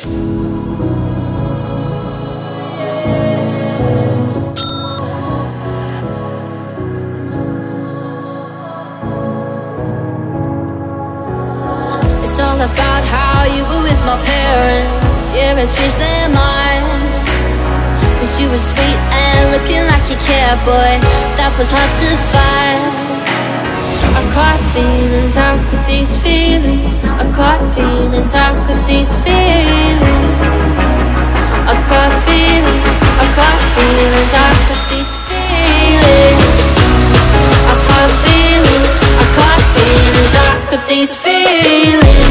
It's all about how you were with my parents. Yeah, I changed their mind. Cause you were sweet and looking like you cared, boy. That was hard to find. I caught feelings, how could these feelings? I caught feelings, how could these feelings? I caught feelings, I caught feelings, how could these feelings? I caught feelings, I caught feelings, how could these feelings?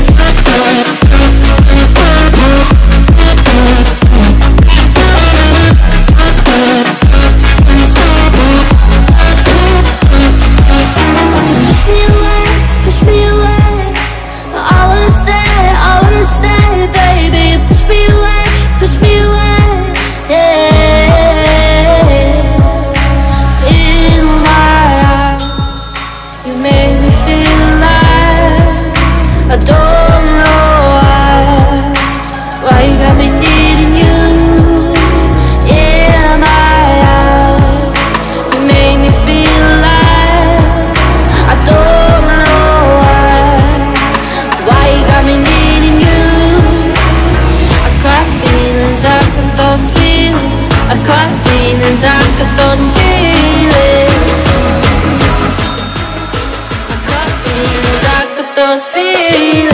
Push me away, I wanna stay, baby. Push me away, yeah. In my eyes, you made me feel alive. I don't know why you got me needing you. In my eyes, you made me feel alive. I don't know why you got me needing you. I caught feelings, I got those feelings. I caught feelings, I got those feelings. I caught feelings, I got those feelings.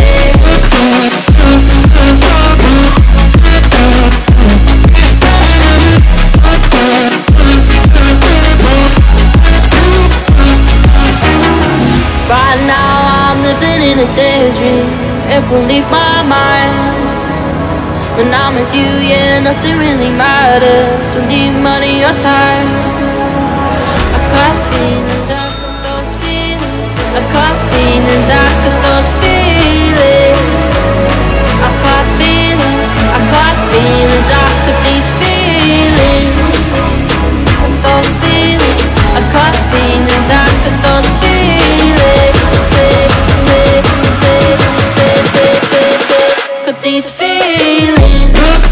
Right now I'm living in a daydream. It won't leave my mind. When I'm with you, yeah, nothing really matters. Don't need money or time. I got feelings, I got those feelings. I got feelings, I got those feelings. I got feelings, I got feelings, I got these feelings. Those feelings, I got feelings, I got those feelings. Got these feelings.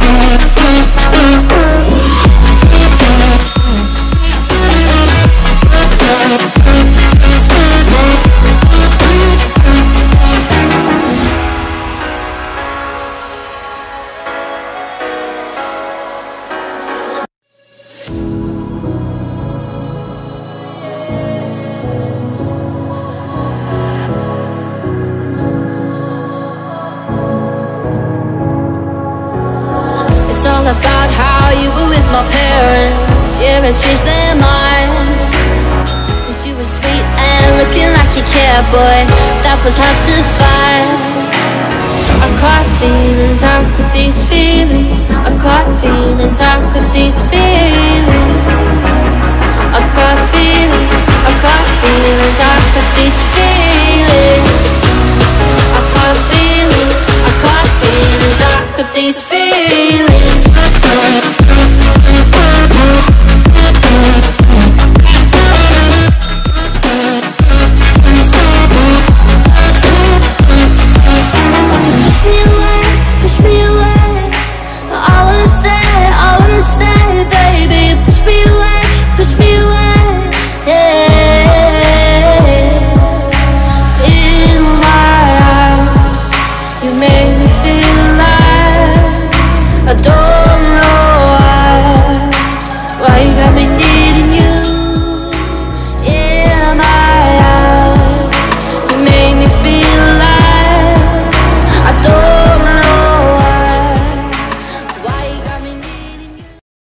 About how you were with my parents. Yeah, I changed their mind. Cause you were sweet and looking like you cared, boy. That was hard to find. I caught feelings, how could these feelings? I caught feelings, how could these feelings? I caught feelings, I caught feelings, how could these feelings? I caught feelings, I caught feelings, how could these feelings?